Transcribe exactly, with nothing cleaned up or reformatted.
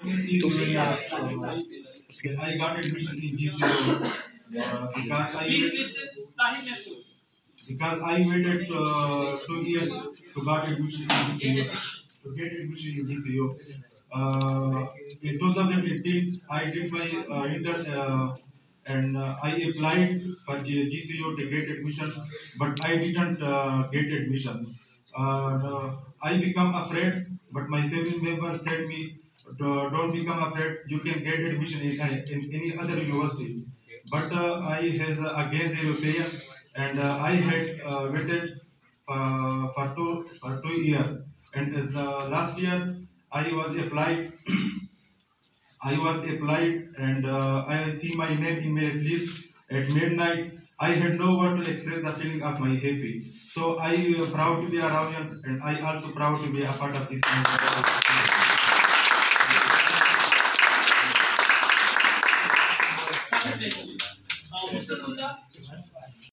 When I got admission in G C O, uh, because I because I waited uh, two years to got admission in G C O. To get admission in G C O. Uh, in twenty eighteen, I did my uh, inter uh, and uh, I applied for G- GCO to get admission, but I didn't uh, get admission. Uh, I become afraid, but my family member said me, "Do- don't become afraid. You can get admission in, uh, in any other university." But uh, I has uh, again the opinion, and uh, I had uh, waited uh, for two for two years. And uh, last year I was applied. I was applied, and uh, I see my name in merit list at midnight. I had no word to express the feeling of my happy. So I am proud to be a Ravian, and I also proud to be a part of this. Uh, Mister Tunda,